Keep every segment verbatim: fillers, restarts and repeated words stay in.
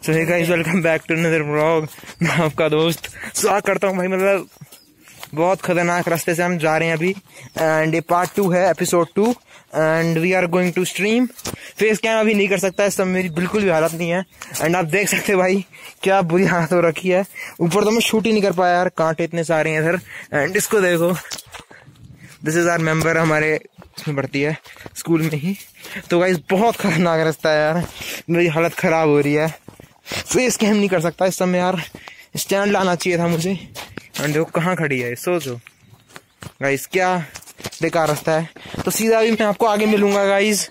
So hey guys, welcome back to another vlog. मैं आपका दोस्त स्वागत करता हूँ भाई। मतलब बहुत खतरनाक रास्ते से हम जा रहे हैं अभी, एंड ये पार्ट टू है, episode two, and we are going to stream. Face cam अभी नहीं कर सकता, इस समय मेरी बिल्कुल भी हालत नहीं है। एंड आप देख सकते भाई क्या बुरी हालत हो रखी है। ऊपर तो मैं शूट ही नहीं कर पाया यार, कांटे इतने सारे हैं इधर। एंड इसको देखो, दिस इज आवर मेंबर, हमारे इसमें पढ़ती है स्कूल में ही। तो गाइस बहुत खतरनाक रास्ता है यार, मेरी हालत खराब हो रही है। फेस कैम नहीं कर सकता इस समय यार, स्टैंड लाना चाहिए था मुझे। एंड देखो कहाँ खड़ी है, सोचो गाइस क्या बेकार रास्ता है। तो सीधा भी मैं आपको आगे मिलूंगा गाइस,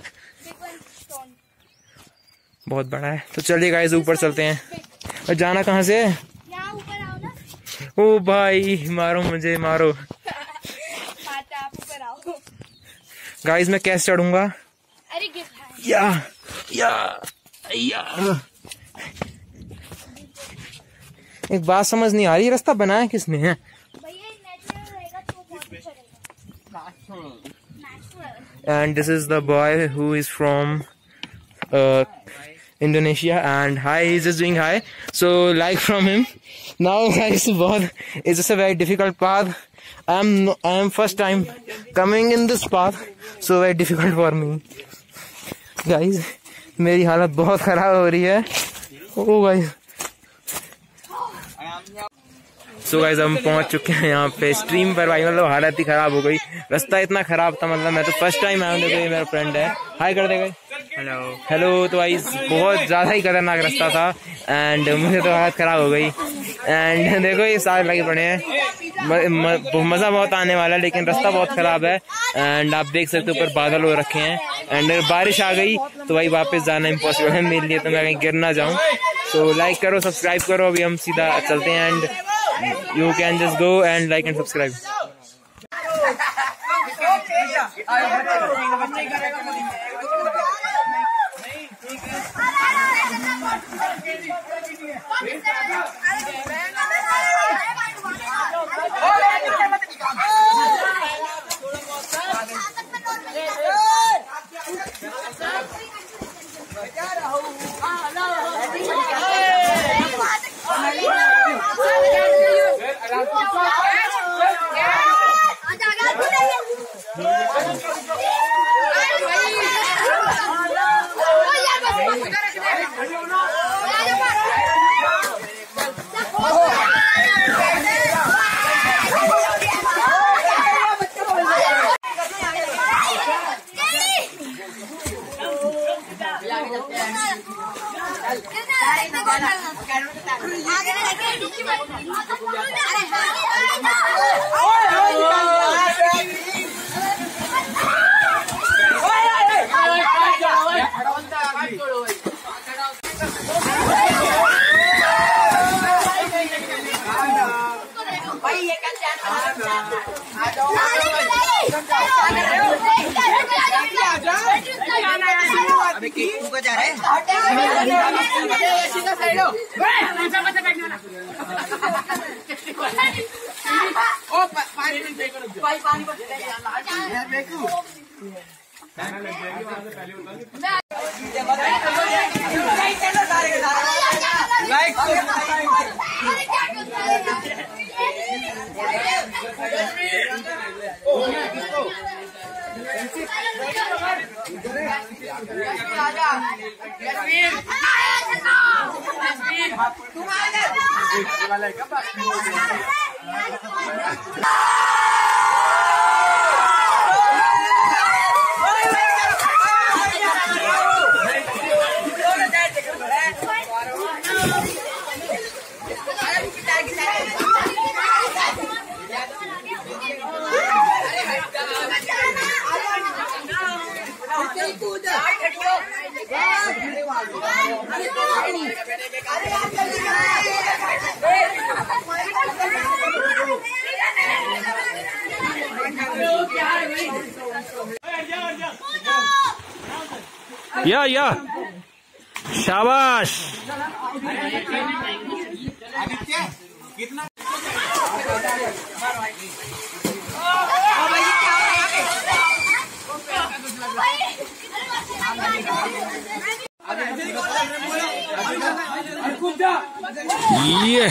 बहुत बड़ा है। तो चलिए गाइस ऊपर चलते हैं। और जाना कहाँ से है? ओ भाई मारो मुझे, मारो गाइस। मैं कैसे चढ़ूंगा? अरे या या या एक बात समझ नहीं आ रही, रास्ता बनाया किसने है? And this is the boy who is from uh, Indonesia, and hi, he's just doing hi. So like from him. Now guys, बहुत it's just a very difficult path. I am I am first time coming in this path, so very difficult for me. Guys, मेरी हालत बहुत खराब हो रही है। Oh guys. So so guys हम पहुंच चुके हैं यहाँ पे स्ट्रीम पर भाई। मतलब हालत ही खराब हो गई, रास्ता इतना खराब था। मतलब मैं तो फर्स्ट टाइम आया हूँ। देखो ये मेरा फ्रेंड है, हाय कर देगा। Hello hello. तो भाई बहुत ज्यादा ही खतरनाक रास्ता था, एंड मुझे तो हालत खराब हो गई। एंड देखो ये सारे लगे पड़े हैं, मजा बहुत आने वाला है, लेकिन रास्ता बहुत खराब है। एंड आप देख सकते हो ऊपर बादल हो रखे हैं, एंड बारिश आ गई तो भाई वापस जाना इम्पॉसिबल है मेरे लिए, तो मैं कहीं गिर ना जाऊँ। सो लाइक करो, सब्सक्राइब करो। अभी हम सीधा चलते हैं, and you can just go and like and subscribe. जा रहे या या शाबाश। कितना ये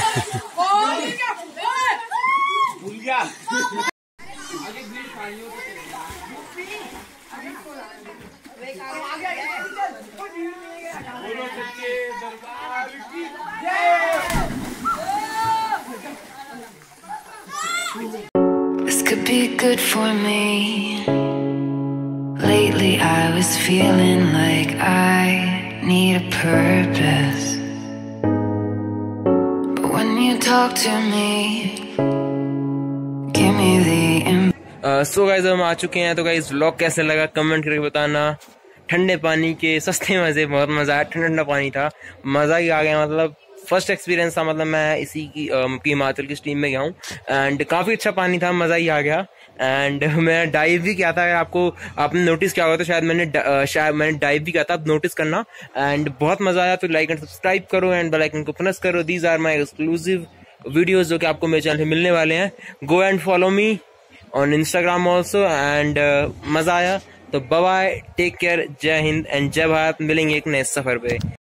This could be good for me. Lately I was feeling like I need a purpose, but when you talk to me, give me the so guys हम आ चुके हैं। तो गाइस व्लॉग कैसे लगा कमेंट करके बताना। ठंडे पानी के सस्ते मजे, बहुत मजा आया। ठंडा ठंडा पानी था, मजा ही आ गया। मतलब फर्स्ट एक्सपीरियंस था, मतलब मैं इसी की हिमाचल की स्ट्रीम में गया हूँ एंड काफी अच्छा पानी था, मजा ही आ गया। एंड मैं डाइव भी किया था, अगर आपको आपने नोटिस किया होगा तो शायद मैंने शायद मैंने डाइव भी किया था, आप नोटिस करना। एंड बहुत मजा आया। तो लाइक एंड सब्सक्राइब करो एंड बेल आइकन को प्रेस करो। These are my exclusive videos जो कि आपको मेरे चैनल पे मिलने वाले हैं। Go and follow me on Instagram also. And मजा आया। तो बाय बाय, टेक केयर, जय हिंद एंड जय भारत। मिलेंगे एक नए सफर पे।